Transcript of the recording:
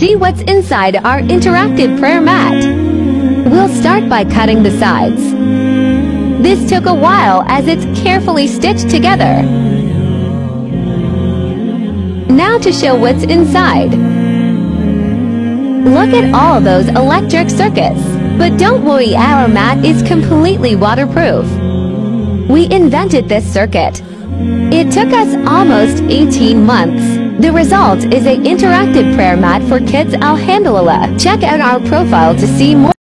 see what's inside our interactive prayer mat. We'll start by cutting the sides. This took a while as it's carefully stitched together. Now to show what's inside. Look at all those electric circuits. But don't worry, our mat is completely waterproof. We invented this circuit. It took us almost 18 months. The result is an interactive prayer mat for kids. Alhamdulillah. Check out our profile to see more.